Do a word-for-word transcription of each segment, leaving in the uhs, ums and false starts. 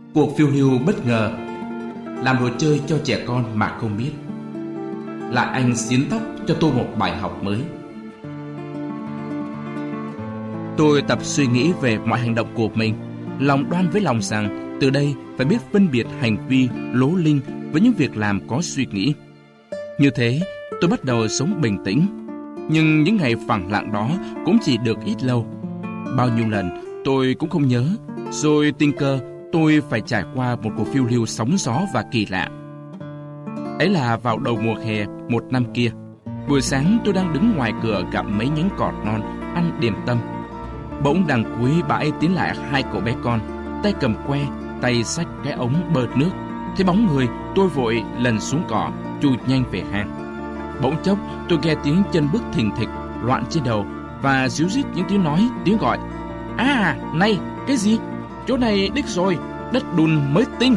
Cuộc phiêu lưu bất ngờ, làm đồ chơi cho trẻ con mà không biết. Lại anh xiến tóc cho tôi một bài học mới. Tôi tập suy nghĩ về mọi hành động của mình, lòng đoan với lòng rằng từ đây phải biết phân biệt hành vi lố linh với những việc làm có suy nghĩ. Như thế, tôi bắt đầu sống bình tĩnh. Nhưng những ngày phẳng lặng đó cũng chỉ được ít lâu. Bao nhiêu lần tôi cũng không nhớ. Rồi tình cờ tôi phải trải qua một cuộc phiêu lưu sóng gió và kỳ lạ. Ấy là vào đầu mùa hè một năm kia. Buổi sáng tôi đang đứng ngoài cửa gặp mấy nhánh cỏ non ăn điểm tâm. Bỗng đằng cuối bãi tiến lại hai cậu bé con, tay cầm que, tay xách cái ống bơt nước. Thấy bóng người, tôi vội lần xuống cỏ, chui nhanh về hang. Bỗng chốc tôi nghe tiếng chân bước thình thịch loạn trên đầu và ríu rít những tiếng nói, tiếng gọi. À, này, cái gì? Chỗ này đích rồi, đất đùn mới tinh.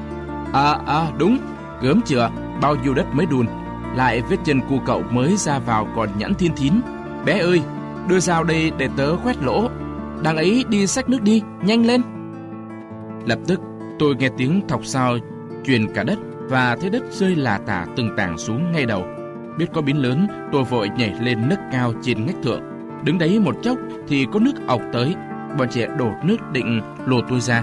À, à, đúng, gớm chưa, bao nhiêu đất mới đùn. Lại vết chân cu cậu mới ra vào còn nhẵn thiên thín. Bé ơi, đưa dao đây để tớ khoét lỗ. Đằng ấy đi xách nước đi, nhanh lên. Lập tức tôi nghe tiếng thọc sao truyền cả đất và thấy đất rơi lả tả từng tảng xuống ngay đầu. Biết có biến lớn, tôi vội nhảy lên nấc cao trên ngách thượng. Đứng đấy một chốc thì có nước ọc tới. Bọn trẻ đổ nước định lồ tôi ra.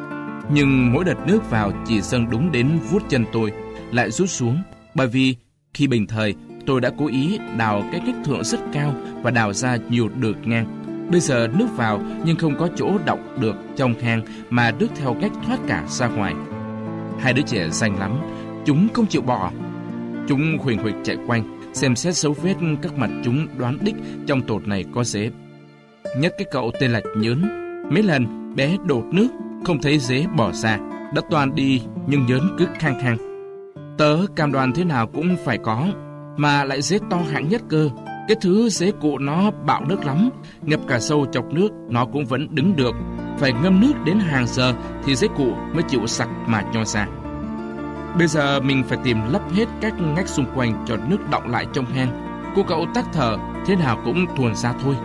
Nhưng mỗi đợt nước vào chỉ dâng đúng đến vuốt chân tôi, lại rút xuống. Bởi vì khi bình thời tôi đã cố ý đào cái ngách thượng rất cao và đào ra nhiều đường ngang. Bây giờ nước vào nhưng không có chỗ đọng được trong hang mà nước theo cách thoát cả ra ngoài. Hai đứa trẻ rành lắm, chúng không chịu bỏ. Chúng huỳnh huỳnh chạy quanh, xem xét dấu vết các mặt chúng đoán đích trong tột này có dế. Nhất cái cậu tên là Nhớn, mấy lần bé đột nước không thấy dế bỏ ra, đã toàn đi nhưng Nhớn cứ khăng khăng. Tớ cam đoan thế nào cũng phải có, mà lại dế to hạng nhất cơ. Cái thứ dế cụ nó bạo nước lắm, ngập cả sâu chọc nước nó cũng vẫn đứng được. Phải ngâm nước đến hàng giờ thì dế cụ mới chịu sặc mà cho ra. Bây giờ mình phải tìm lấp hết các ngách xung quanh cho nước đọng lại trong hang. Cô cậu tắc thở, thế nào cũng tuồn ra thôi.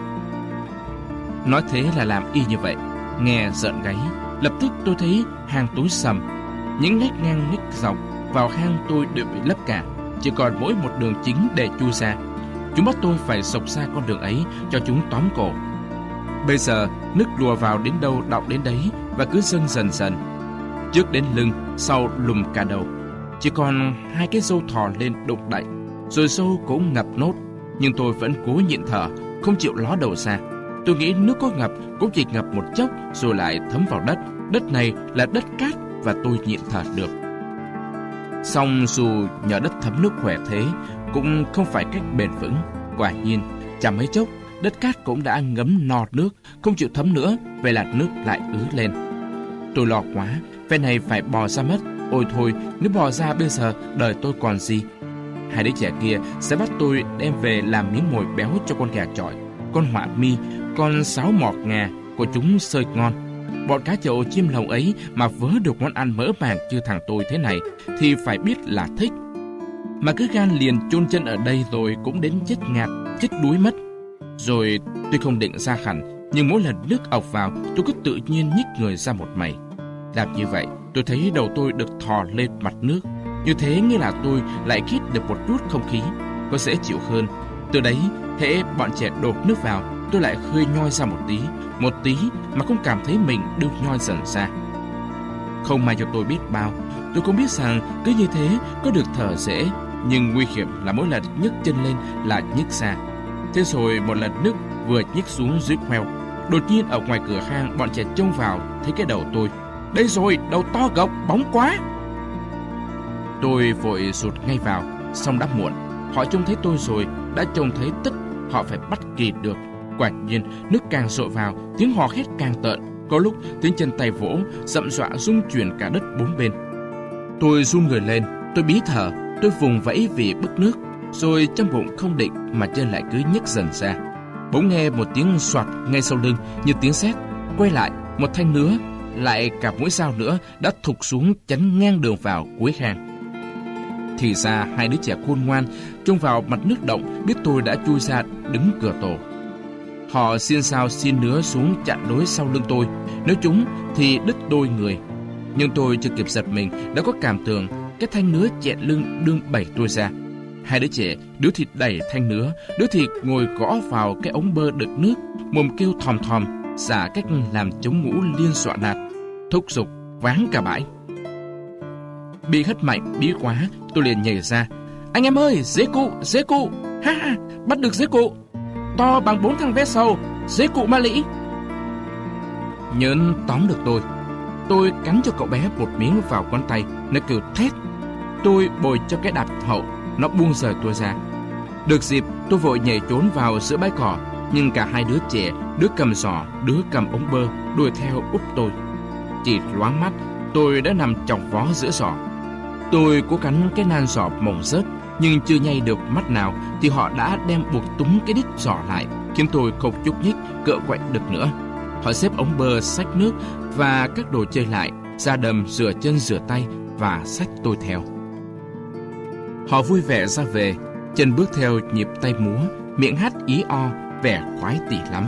Nói thế là làm y như vậy, nghe rợn gáy. Lập tức tôi thấy hang tối sầm, những ngách ngang ngách dọc vào hang tôi đều bị lấp cả, chỉ còn mỗi một đường chính để chui ra. Chúng bắt tôi phải xộc xa con đường ấy cho chúng tóm cổ. Bây giờ nước lùa vào đến đâu đọng đến đấy và cứ dâng dần dần, trước đến lưng, sau lùm cả đầu. Chỉ còn hai cái râu thò lên đụng đậy, rồi râu cũng ngập nốt. Nhưng tôi vẫn cố nhịn thở, không chịu ló đầu ra. Tôi nghĩ nước có ngập cũng chỉ ngập một chốc rồi lại thấm vào đất. Đất này là đất cát và tôi nhịn thở được. Song dù nhờ đất thấm nước khỏe thế cũng không phải cách bền vững. Quả nhiên chẳng mấy chốc đất cát cũng đã ngấm no nước, không chịu thấm nữa, vậy là nước lại ứ lên. Tôi lo quá, phe này phải bò ra mất. Ôi thôi, nếu bò ra bây giờ đời tôi còn gì. Hai đứa trẻ kia sẽ bắt tôi đem về làm miếng mồi béo cho con gà chọi, con họa mi, con sáo mọt ngà của chúng sơi ngon. Bọn cá chậu chim lồng ấy mà vớ được món ăn mỡ màng như thằng tôi thế này thì phải biết là thích. Mà cứ gan liền chôn chân ở đây rồi cũng đến chết ngạt, chết đuối mất. Rồi tôi không định ra hẳn, nhưng mỗi lần nước ọc vào tôi cứ tự nhiên nhích người ra một mày. Làm như vậy tôi thấy đầu tôi được thò lên mặt nước. Như thế nghĩa là tôi lại hít được một chút không khí, có dễ chịu hơn. Từ đấy hễ bọn trẻ đột nước vào, tôi lại khơi nhoi ra một tí, một tí mà không cảm thấy mình đưa nhoi dần ra. Không may cho tôi biết bao, tôi cũng biết rằng cứ như thế có được thở dễ, nhưng nguy hiểm là mỗi lần nhấc chân lên là nhích ra. Thế rồi một lần nước vừa nhích xuống dưới khoeo, đột nhiên ở ngoài cửa hang bọn trẻ trông vào thấy cái đầu tôi. Đây rồi, đầu to gộc, bóng quá. Tôi vội rụt ngay vào, xong đã muộn. Họ trông thấy tôi rồi, đã trông thấy tức, họ phải bắt kịp được. Quả nhiên nước càng dội vào, tiếng hò hét càng tợn. Có lúc tiếng chân tay vỗ dậm dọa rung chuyển cả đất bốn bên. Tôi run người lên, tôi bí thở, tôi vùng vẫy vì bức nước. Rồi trong bụng không định mà chân lại cứ nhấc dần ra. Bỗng nghe một tiếng soạt ngay sau lưng như tiếng sét. Quay lại, một thanh nữa, lại cả mũi dao nữa đã thụt xuống chắn ngang đường vào cuối hang. Thì ra hai đứa trẻ khôn ngoan trông vào mặt nước động biết tôi đã chui ra đứng cửa tổ. Họ xiên xao xin nứa xuống chặn đối sau lưng tôi. Nếu chúng thì đứt đôi người. Nhưng tôi chưa kịp giật mình đã có cảm tưởng cái thanh nứa chẹn lưng đương bẩy tôi ra. Hai đứa trẻ, đứa thì đẩy thanh nứa, đứa thì ngồi gõ vào cái ống bơ đựng nước, mồm kêu thòm thòm, giả cách làm chống ngủ liên dọa nạt, thúc giục váng cả bãi. Bị hất mạnh bí quá, tôi liền nhảy ra. Anh em ơi, dế cụ, dế cụ, ha ha, bắt được dế cụ, to bằng bốn thằng ve sầu, dế cụ ma lĩ. Nhớn tóm được tôi. Tôi cắn cho cậu bé một miếng vào ngón tay, nó kêu thét. Tôi bồi cho cái đạp hậu, nó buông rời tôi ra. Được dịp, tôi vội nhảy trốn vào giữa bãi cỏ, nhưng cả hai đứa trẻ, đứa cầm giỏ, đứa cầm ống bơ, đuổi theo úp tôi. Chỉ loáng mắt, tôi đã nằm chỏng vó giữa giỏ. Tôi cố cắn cái nan giỏ mỏng rớt, nhưng chưa nhay được mắt nào thì họ đã đem buộc túng cái đít giỏ lại, khiến tôi không nhúc nhích, cựa quậy được nữa. Họ xếp ống bơ, xách nước và các đồ chơi lại, ra đầm rửa chân rửa tay và xách tôi theo. Họ vui vẻ ra về, chân bước theo nhịp tay múa, miệng hát ý o, vẻ khoái tỉ lắm.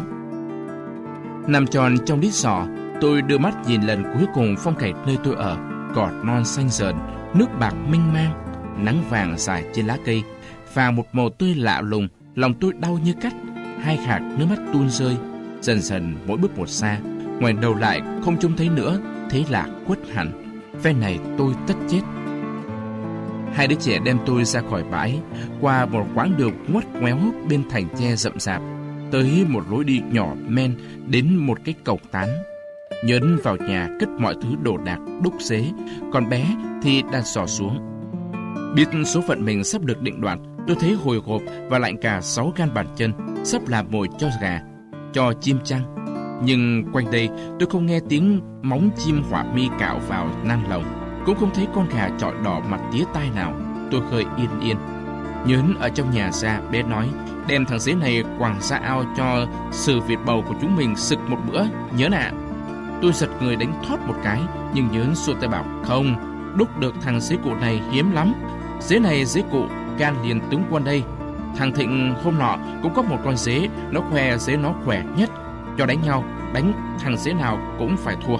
Nằm tròn trong đít giỏ, tôi đưa mắt nhìn lần cuối cùng phong cảnh nơi tôi ở, cỏ non xanh rợn, nước bạc mênh mang, nắng vàng dài trên lá cây, và một màu tươi lạ lùng. Lòng tôi đau như cắt, hai hạt nước mắt tuôn rơi. Dần dần mỗi bước một xa, ngoảnh đầu lại không trông thấy nữa, thế là khuất hẳn. Phe này tôi tất chết. Hai đứa trẻ đem tôi ra khỏi bãi, qua một quãng đường ngoắt ngoéo bên thành tre rậm rạp, tới một lối đi nhỏ men đến một cái cầu tán. Nhớn vào nhà cất mọi thứ đồ đạc đúc xế, còn bé thì đặt giỏ xuống. Biết số phận mình sắp được định đoạt, tôi thấy hồi hộp và lạnh cả sáu gan bàn chân, sắp làm mồi cho gà, cho chim chăng. Nhưng quanh đây tôi không nghe tiếng móng chim hỏa mi cạo vào nang lồng, cũng không thấy con gà chọi đỏ mặt tía tai nào. Tôi hơi yên yên. Nhớn ở trong nhà ra, bé nói đem thằng dế này quẳng ra ao cho sử Việt bầu của chúng mình sực một bữa, Nhớn ạ. À. Tôi giật người đánh thoát một cái, nhưng Nhớn xua tay bảo không, đúc được thằng dế cụ này hiếm lắm. Dế này dế cụ can liền tướng quân đây. Thằng Thịnh hôm nọ cũng có một con dế, nó khoe dế nó khỏe nhất. Cho đánh nhau, đánh thằng dế nào cũng phải thua.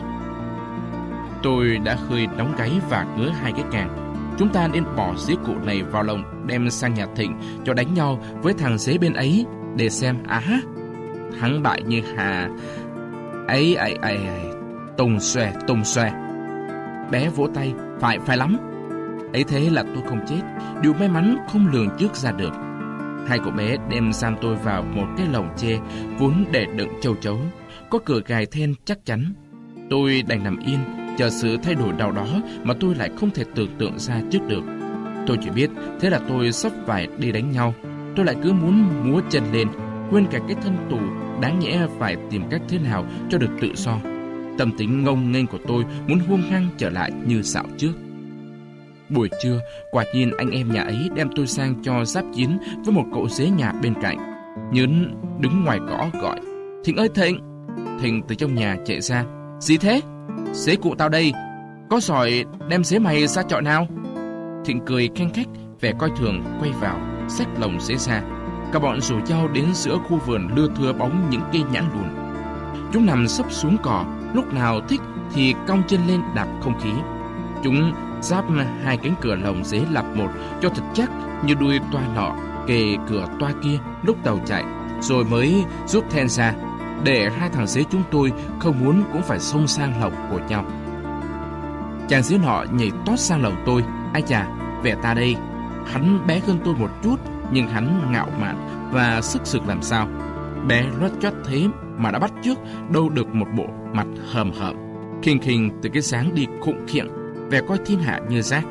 Tôi đã hơi nóng gáy và ngứa hai cái càng. Chúng ta nên bỏ dế cụ này vào lồng, đem sang nhà Thịnh cho đánh nhau với thằng dế bên ấy, để xem á à, thắng bại như hà ấy ấy ấy ấy tùng xòe tùng xòe. Bé vỗ tay, phải phải lắm. Ấy thế là tôi không chết, điều may mắn không lường trước ra được. Hai cậu bé đem giam tôi vào một cái lồng tre vốn để đựng châu chấu, có cửa gài then chắc chắn. Tôi đành nằm yên, chờ sự thay đổi nào đó mà tôi lại không thể tưởng tượng ra trước được. Tôi chỉ biết thế là tôi sắp phải đi đánh nhau. Tôi lại cứ muốn múa chân lên, quên cả cái thân tù, đáng nhẽ phải tìm cách thế nào cho được tự do. Tâm tính ngông nghênh của tôi muốn hung hăng trở lại như dạo trước. Buổi trưa, quả nhiên anh em nhà ấy đem tôi sang cho giáp chiến với một cậu dế nhà bên cạnh. Nhớn đứng ngoài cỏ gọi, Thịnh ơi Thịnh! Thịnh từ trong nhà chạy ra, gì thế? Dế cụ tao đây, có giỏi đem dế mày ra chọi nào? Thịnh cười khanh khách, vẻ coi thường quay vào, xách lồng dế ra. Cả bọn rủ nhau đến giữa khu vườn lưa thưa bóng những cây nhãn lùn. Chúng nằm sấp xuống cỏ, lúc nào thích thì cong chân lên đạp không khí. Chúng giáp hai cánh cửa lồng dế lặp một cho thật chắc, như đuôi toa nọ kề cửa toa kia lúc tàu chạy, rồi mới rút then ra, để hai thằng dế chúng tôi không muốn cũng phải xông sang lồng của nhau. Chàng dế nọ nhảy tót sang lồng tôi, ai chà, vẻ ta đây. Hắn bé hơn tôi một chút, nhưng hắn ngạo mạn và sức sực làm sao. Bé loắt choắt thế mà đã bắt chước đâu được một bộ mặt hầm hầm, khinh khinh từ cái dáng đi khụng khiệng, vẻ coi thiên hạ như rác.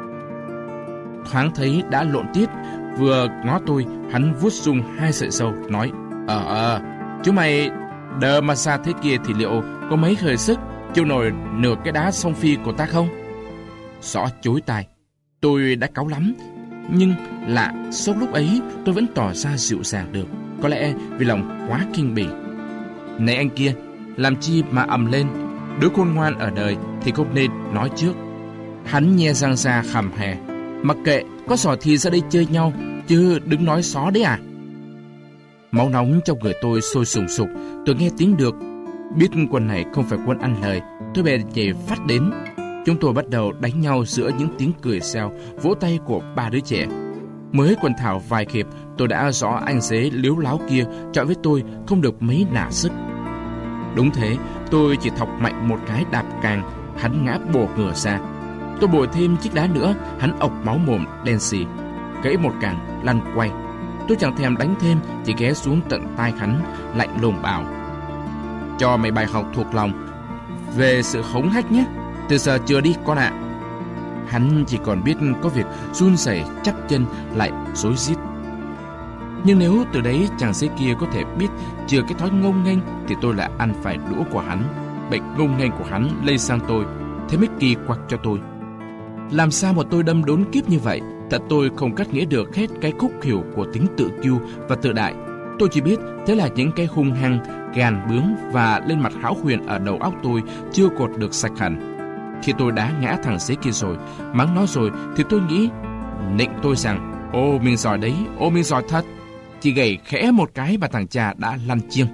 Thoáng thấy đã lộn tiết, vừa ngó tôi, hắn vuốt rung hai sợi râu, nói: Ờ ờ, chú mày đờ mà xa thế kia thì liệu có mấy hơi sức chịu nổi nửa cái đá song phi của ta không? Rõ chối tai. Tôi đã cáu lắm, nhưng lạ sau lúc ấy tôi vẫn tỏ ra dịu dàng được, có lẽ vì lòng quá kinh bỉ. Này anh kia, làm chi mà ầm lên? Đứa khôn ngoan ở đời thì không nên nói trước. Hắn nhe răng ra khằm hè, mặc kệ, có giỏi thì ra đây chơi nhau, chứ đừng nói xó đấy à. Máu nóng trong người tôi sôi sùng sục. Tôi nghe tiếng được, biết quân này không phải quân ăn lời, tôi bèn nhảy phát đến. Chúng tôi bắt đầu đánh nhau giữa những tiếng cười reo, vỗ tay của ba đứa trẻ. Mới quần thảo vài hiệp, tôi đã rõ anh dế liếu láo kia chọi với tôi không được mấy nả sức. Đúng thế, tôi chỉ thọc mạnh một cái đạp càng, hắn ngã bổ ngửa ra. Tôi bổ thêm chiếc đá nữa, hắn ọc máu mồm đen xì, gãy một càng, lăn quay. Tôi chẳng thèm đánh thêm, chỉ ghé xuống tận tai hắn, lạnh lùng bảo: cho mày bài học thuộc lòng về sự hống hách nhé, từ giờ chưa đi con ạ. À. Hắn chỉ còn biết có việc run rẩy chắp chân lại rối rít. Nhưng nếu từ đấy chàng dế kia có thể biết chừa cái thói ngông nghênh thì tôi lại ăn phải đũa của hắn. Bệnh ngông nghênh của hắn lây sang tôi, thế mới kỳ quặc cho tôi. Làm sao mà tôi đâm đốn kiếp như vậy? Thật tôi không cắt nghĩa được hết cái khúc hiểu của tính tự kiêu và tự đại. Tôi chỉ biết thế là những cái hung hăng, gàn bướng và lên mặt hão huyền ở đầu óc tôi chưa cột được sạch hẳn. Khi tôi đá ngã thằng dế kia rồi, mắng nó rồi, thì tôi nghĩ nịnh tôi rằng: ô mình giỏi đấy, ô mình giỏi thật. Chỉ gảy khẽ một cái và thằng cha đã lăn chiêng.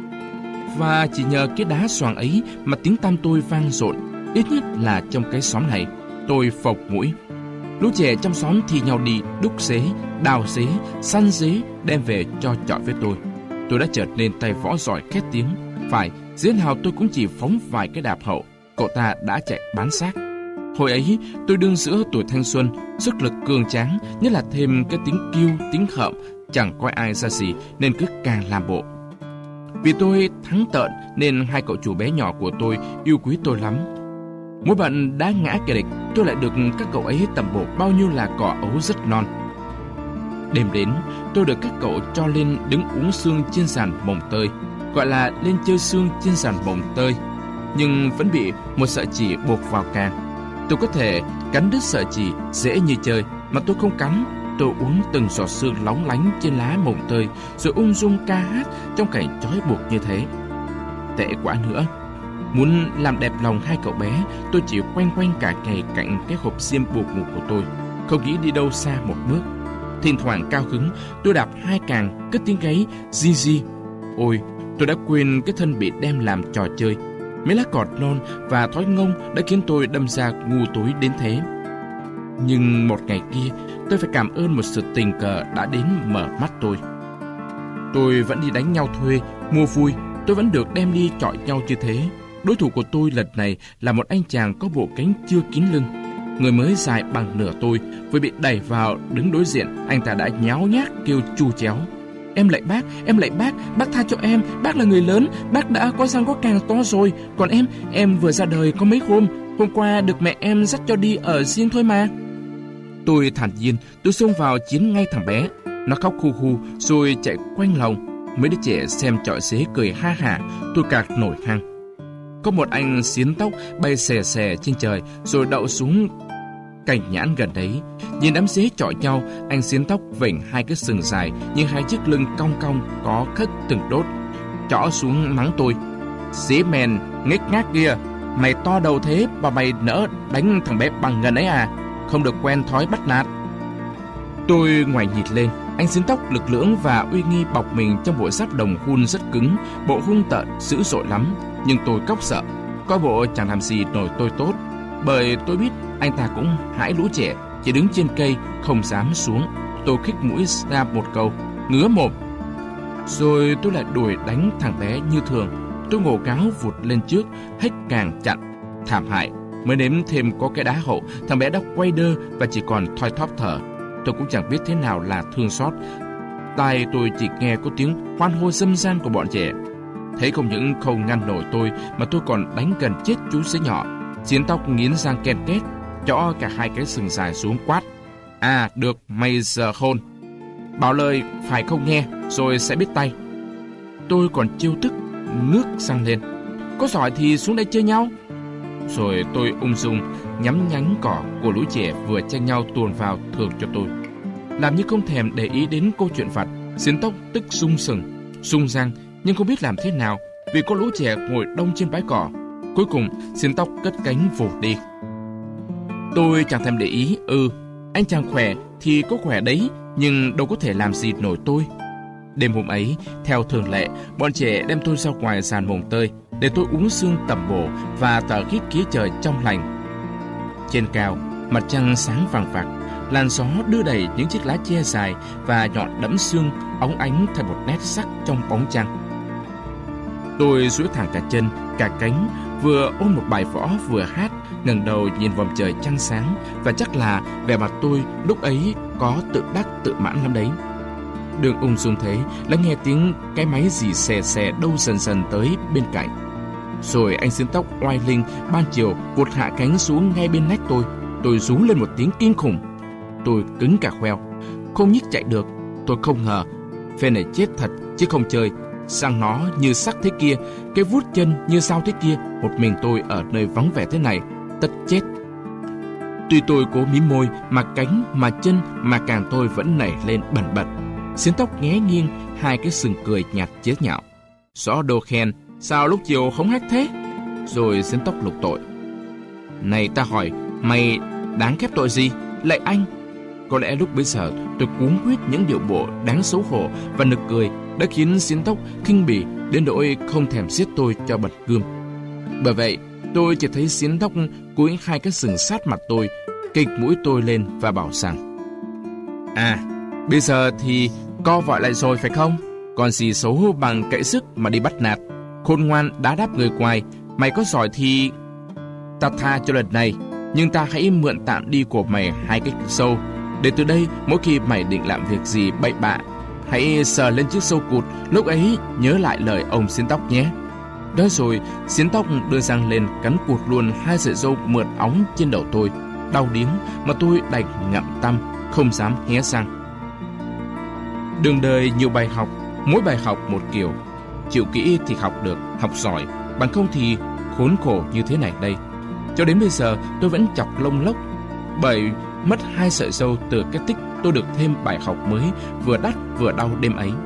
Và chỉ nhờ cái đá xoàng ấy mà tiếng tăm tôi vang dội, ít nhất là trong cái xóm này. Tôi phộc mũi. Lũ trẻ trong xóm thì nhau đi đúc dế, đào dế, săn dế đem về cho chọi với tôi. Tôi đã chợt lên tay võ giỏi khét tiếng. Phải, dế nào tôi cũng chỉ phóng vài cái đạp hậu, cậu ta đã chạy bán xác. Hồi ấy tôi đương giữa tuổi thanh xuân, sức lực cường tráng, nhất là thêm cái tính kiêu, tính hợm, chẳng coi ai ra gì nên cứ càng làm bộ. Vì tôi thắng tợn nên hai cậu chủ bé nhỏ của tôi yêu quý tôi lắm. Mỗi bận đá ngã kẻ địch, tôi lại được các cậu ấy tẩm bổ bao nhiêu là cỏ ấu rất non. Đêm đến, tôi được các cậu cho lên đứng uống sương trên sàn mồng tơi, gọi là lên chơi sương trên sàn mồng tơi, nhưng vẫn bị một sợi chỉ buộc vào càng. Tôi có thể cắn đứt sợi chỉ dễ như chơi, mà tôi không cắn. Tôi uống từng giọt sương lóng lánh trên lá mồng tơi, rồi ung dung ca hát trong cảnh trói buộc như thế. Tệ quá nữa, muốn làm đẹp lòng hai cậu bé, tôi chỉ quanh quanh cả ngày cạnh cái hộp xiêm buộc ngủ của tôi, không nghĩ đi đâu xa một bước. Thỉnh thoảng cao hứng, tôi đạp hai càng, cất tiếng gáy di di. Ôi, tôi đã quên cái thân bị đem làm trò chơi. Mấy lá cọt non và thói ngông đã khiến tôi đâm ra ngu tối đến thế. Nhưng một ngày kia, tôi phải cảm ơn một sự tình cờ đã đến mở mắt tôi. Tôi vẫn đi đánh nhau thuê, mua vui, tôi vẫn được đem đi chọi nhau như thế. Đối thủ của tôi lần này là một anh chàng có bộ cánh chưa kín lưng. Người mới dài bằng nửa tôi, vừa bị đẩy vào đứng đối diện, anh ta đã nháo nhác kêu chu chéo: em lạy bác, em lạy bác, bác tha cho em, bác là người lớn, bác đã có răng có càng to rồi, còn em, em vừa ra đời có mấy hôm, hôm qua được mẹ em dắt cho đi ở riêng thôi mà. Tôi thản nhiên, tôi xông vào chiến ngay thằng bé. Nó khóc khu khu rồi chạy quanh lòng. Mấy đứa trẻ xem trọi dế cười ha hả, tôi cạc nổi hăng. Có một anh xiến tóc bay xè xè trên trời rồi đậu xuống cành nhãn gần đấy. Nhìn đám dế chọi nhau, anh xiến tóc vểnh hai cái sừng dài nhưng hai chiếc lưng cong cong có khất từng đốt, chõ xuống mắng tôi: dế mèn nghếch ngác kia, mày to đầu thế mà mày nỡ đánh thằng bé bằng ngần ấy à? Không được quen thói bắt nạt. Tôi ngoảnh nhịt lên, anh xiến tóc lực lưỡng và uy nghi bọc mình trong bộ giáp đồng hun rất cứng, bộ hung tợn dữ dội lắm. Nhưng tôi cóc sợ, coi bộ chẳng làm gì nổi tôi tốt, bởi tôi biết anh ta cũng hãi lũ trẻ, chỉ đứng trên cây không dám xuống. Tôi khích mũi ra một câu: ngứa mồm. Rồi tôi lại đuổi đánh thằng bé như thường. Tôi ngổ cáo vụt lên trước, hết càng chặn. Thảm hại, mới nếm thêm có cái đá hậu, thằng bé đã quay đơ và chỉ còn thoi thóp thở. Tôi cũng chẳng biết thế nào là thương xót. Tai tôi chỉ nghe có tiếng hoan hô râm ran của bọn trẻ. Thấy không những không ngăn nổi tôi mà tôi còn đánh gần chết chú dế nhỏ. Xiến tóc nghiến răng ken két, chõ cả hai cái sừng dài xuống quát: à được, mày giờ khôn, bảo lời phải không nghe rồi sẽ biết tay. Tôi còn chiêu tức ngước sang lên: có giỏi thì xuống đây chơi nhau. Rồi tôi ung dung nhắm nhánh cỏ của lũ trẻ vừa tranh nhau tuồn vào thường cho tôi. Làm như không thèm để ý đến câu chuyện vặt, xiến tóc tức sung sừng, sung răng, nhưng không biết làm thế nào vì có lũ trẻ ngồi đông trên bãi cỏ. Cuối cùng xiến tóc cất cánh vụt đi. Tôi chẳng thèm để ý. Ừ, anh chàng khỏe thì có khỏe đấy, nhưng đâu có thể làm gì nổi tôi. Đêm hôm ấy, theo thường lệ, bọn trẻ đem tôi ra ngoài sàn mồng tơi để tôi uống sương tẩm bổ và tờ hít khí trời trong lành. Trên cao, mặt trăng sáng vàng vặc, làn gió đưa đẩy những chiếc lá che dài và nhọn đẫm sương óng ánh thành một nét sắc trong bóng trăng. Tôi duỗi thẳng cả chân, cả cánh, vừa ôm một bài võ vừa hát, ngẩng đầu nhìn vòm trời trăng sáng, và chắc là vẻ mặt tôi lúc ấy có tự đắc tự mãn lắm đấy. Đường ung dung thế, lại nghe tiếng cái máy gì xè xè đâu dần dần tới bên cạnh. Rồi anh xiên tóc oai linh ban chiều vụt hạ cánh xuống ngay bên nách tôi. Tôi rú lên một tiếng kinh khủng. Tôi cứng cả khoeo, không nhích chạy được. Tôi không ngờ phe này chết thật chứ không chơi. Sang nó như sắc thế kia, cái vuốt chân như sao thế kia, một mình tôi ở nơi vắng vẻ thế này, tất chết. Tuy tôi cố mím môi, mà cánh, mà chân, mà càng tôi vẫn nảy lên bần bật. Xiên tóc nghé nghiêng, hai cái sừng cười nhạt chế nhạo. Rõ đồ khen, sao lúc chiều không hách thế? Rồi xiên tóc lục tội. Này ta hỏi, mày đáng khép tội gì? Lạy anh! Có lẽ lúc bấy giờ tôi cuống quýt những điệu bộ đáng xấu hổ và nực cười đã khiến xiên tóc khinh bỉ đến nỗi không thèm giết tôi cho bật gươm. Bởi vậy tôi chỉ thấy xiên tóc cúi hai cái sừng sát mặt tôi, kịch mũi tôi lên và bảo rằng: À, bây giờ thì co vọi lại rồi phải không? Còn gì xấu bằng cậy sức mà đi bắt nạt. Khôn ngoan đá đáp người ngoài, mày có giỏi thì ta tha cho lần này, nhưng ta hãy mượn tạm đi của mày hai cái sâu, để từ đây mỗi khi mày định làm việc gì bậy bạ, hãy sờ lên chiếc sâu cụt, lúc ấy nhớ lại lời ông xiên tóc nhé. Đó rồi, xiên tóc đưa răng lên cắn cụt luôn hai sợi râu mượt óng trên đầu tôi. Đau điếng mà tôi đành ngậm tăm, không dám hé răng. Đường đời nhiều bài học, mỗi bài học một kiểu. Chịu kỹ thì học được, học giỏi, bằng không thì khốn khổ như thế này đây. Cho đến bây giờ tôi vẫn chọc lông lốc, bởi mất hai sợi râu từ cái tích tôi được thêm bài học mới, vừa đắt vừa đau đêm ấy.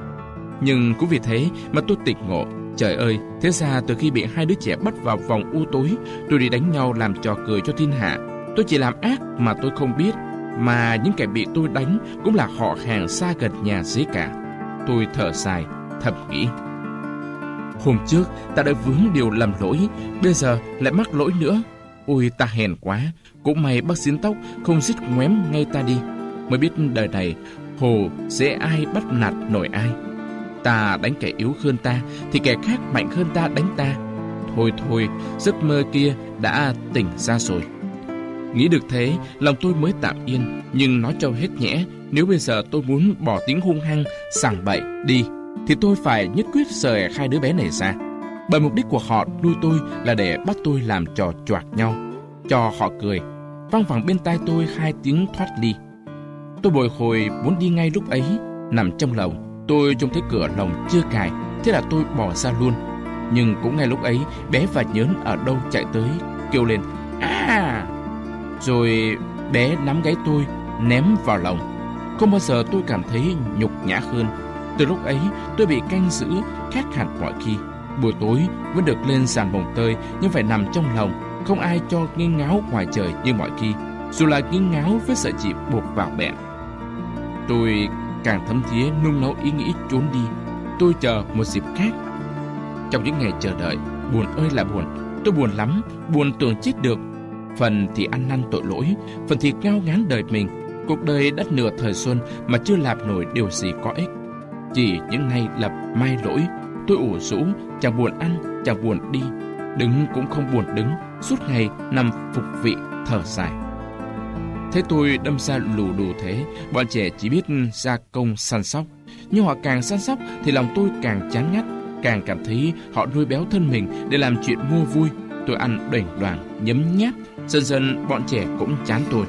Nhưng cũng vì thế mà tôi tỉnh ngộ. Trời ơi, thế ra từ khi bị hai đứa trẻ bắt vào vòng u tối, tôi đi đánh nhau làm trò cười cho thiên hạ. Tôi chỉ làm ác mà tôi không biết, mà những kẻ bị tôi đánh cũng là họ hàng xa gần nhà dế cả. Tôi thở dài, thầm nghĩ: Hôm trước ta đã vướng điều lầm lỗi, bây giờ lại mắc lỗi nữa. Ôi ta hèn quá, cũng may bác xiên tóc không giết ngoém ngay ta đi. Mới biết đời này hồ dễ ai bắt nạt nổi ai. Ta đánh kẻ yếu hơn ta thì kẻ khác mạnh hơn ta đánh ta. Thôi thôi, giấc mơ kia đã tỉnh ra rồi. Nghĩ được thế, lòng tôi mới tạm yên. Nhưng nói cho hết nhẽ, nếu bây giờ tôi muốn bỏ tiếng hung hăng sảng bậy đi, thì tôi phải nhất quyết rời hai đứa bé này ra. Bởi mục đích của họ nuôi tôi là để bắt tôi làm trò choạc nhau, cho họ cười. Văng vẳng bên tai tôi hai tiếng thoát ly. Tôi bồi hồi muốn đi ngay lúc ấy. Nằm trong lồng, tôi trông thấy cửa lồng chưa cài, thế là tôi bỏ ra luôn. Nhưng cũng ngay lúc ấy, bé và nhớn ở đâu chạy tới kêu lên à, rồi bé nắm gáy tôi ném vào lồng. Không bao giờ tôi cảm thấy nhục nhã hơn. Từ lúc ấy tôi bị canh giữ khác hẳn mọi khi. Buổi tối vẫn được lên sàn bồng tơi, nhưng phải nằm trong lồng, không ai cho nghiêng ngáo ngoài trời như mọi khi, dù là nghiêng ngáo với sợi chỉ buộc vào bẹn. Tôi càng thấm thía nung nấu ý nghĩ trốn đi. Tôi chờ một dịp khác. Trong những ngày chờ đợi, buồn ơi là buồn. Tôi buồn lắm, buồn tưởng chết được. Phần thì ăn năn tội lỗi, phần thì ngao ngán đời mình. Cuộc đời đã nửa thời xuân mà chưa làm nổi điều gì có ích. Chỉ những ngày lập mai lỗi, tôi ủ rũ, chẳng buồn ăn, chẳng buồn đi. Đứng cũng không buồn đứng, suốt ngày nằm phục vị thở dài. Thế tôi đâm ra lù đù thế, bọn trẻ chỉ biết gia công săn sóc. Nhưng họ càng săn sóc thì lòng tôi càng chán ngắt, càng cảm thấy họ nuôi béo thân mình để làm chuyện mua vui. Tôi ăn đoành đoàng, nhấm nháp, dần dần bọn trẻ cũng chán tôi.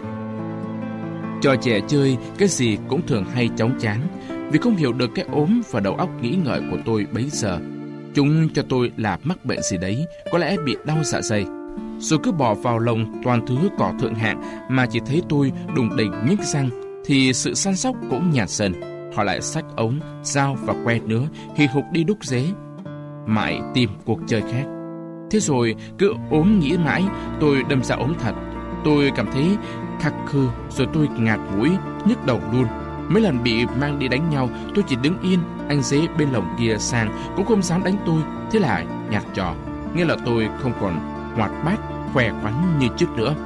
Trò trẻ chơi cái gì cũng thường hay chóng chán, vì không hiểu được cái ốm và đầu óc nghĩ ngợi của tôi bấy giờ. Chúng cho tôi là mắc bệnh gì đấy, có lẽ bị đau dạ dày. Rồi cứ bỏ vào lồng toàn thứ cỏ thượng hạng mà chỉ thấy tôi đùng đỉnh nhức răng, thì sự săn sóc cũng nhạt dần. Họ lại xách ống, dao và que nữa, hì hục đi đúc dế, mãi tìm cuộc chơi khác. Thế rồi cứ ốm nghĩ mãi, tôi đâm ra ốm thật. Tôi cảm thấy khắc khư, rồi tôi ngạt mũi, nhức đầu luôn. Mấy lần bị mang đi đánh nhau, tôi chỉ đứng yên, anh dế bên lồng kia sang cũng không dám đánh tôi. Thế là nhạt trò, nghĩa là tôi không còn hoạt bát, khỏe khoắn như trước nữa.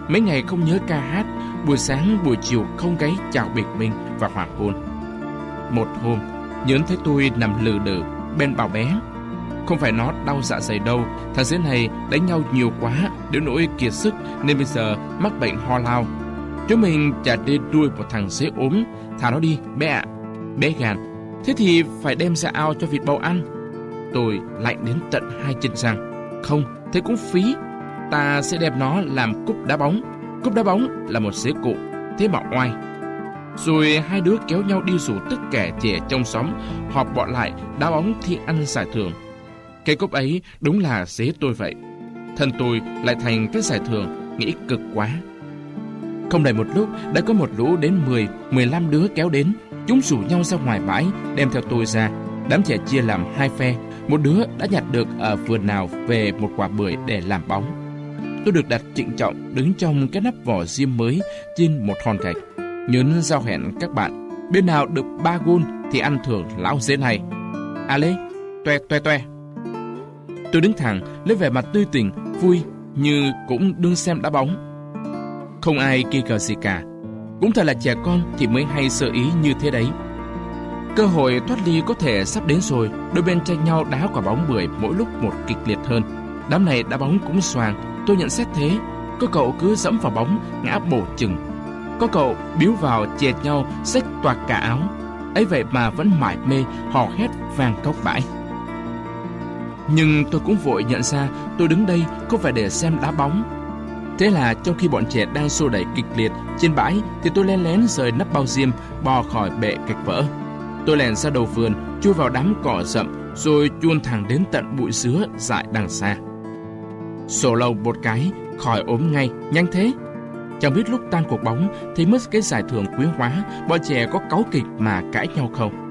mấy ngày không nhớ ca hát, buổi sáng buổi chiều không gáy chào bình minh và hoàng hôn. Một hôm, Nhớn thấy tôi nằm lừ đừ bên bảo bé. Không phải nó đau dạ dày đâu, thằng dế này đánh nhau nhiều quá đến nỗi kiệt sức nên bây giờ mắc bệnh ho lao. Chúng mình chả nên nuôi một thằng dế ốm, thả nó đi bé ạ. Bé gàn, thế thì phải đem ra ao cho vịt bầu ăn. Tôi lạnh đến tận hai chân răng. Không, thế cũng phí. Ta sẽ đem nó làm cúp đá bóng. Cúp đá bóng là một dế cụ, thế mà oai. Rồi hai đứa kéo nhau đi rủ tất cả trẻ trong xóm họp bọn lại đá bóng thi ăn giải thưởng. Cái cúp ấy đúng là dế tôi vậy. Thân tôi lại thành cái giải thưởng, nghĩ cực quá. Không đầy một lúc đã có một lũ đến mười, mười lăm đứa kéo đến. Chúng rủ nhau ra ngoài bãi, đem theo tôi ra. Đám trẻ chia làm hai phe. Một đứa đã nhặt được ở vườn nào về một quả bưởi để làm bóng. Tôi được đặt trịnh trọng đứng trong cái nắp vỏ diêm mới trên một hòn gạch. Nhớn giao hẹn các bạn, bên nào được ba gôn thì ăn thưởng lão dế này. À lê, toe toe toe. Tôi đứng thẳng lấy vẻ mặt tươi tỉnh, vui như cũng đương xem đá bóng. Không ai nghi ngờ gì cả. Cũng thật là trẻ con thì mới hay sơ ý như thế đấy. Cơ hội thoát ly có thể sắp đến rồi. Đôi bên tranh nhau đá quả bóng bưởi mỗi lúc một kịch liệt hơn. Đám này đá bóng cũng xoàng. Tôi nhận xét thế. Có cậu cứ dẫm vào bóng ngã bổ chừng. Có cậu biếu vào chẹt nhau xách toạc cả áo. Ấy vậy mà vẫn mải mê hò hét vang cốc bãi. Nhưng tôi cũng vội nhận ra tôi đứng đây không phải để xem đá bóng. Thế là trong khi bọn trẻ đang xô đẩy kịch liệt trên bãi thì tôi len lén rời nắp bao diêm bò khỏi bệ gạch vỡ. Tôi lèn ra đầu vườn, chui vào đám cỏ rậm rồi chuôn thẳng đến tận bụi dứa dại đằng xa. Sổ lầu một cái khỏi ốm ngay, nhanh thế. Chẳng biết lúc tan cuộc bóng thì mất cái giải thưởng quý hóa, bọn trẻ có cáu kịch mà cãi nhau không.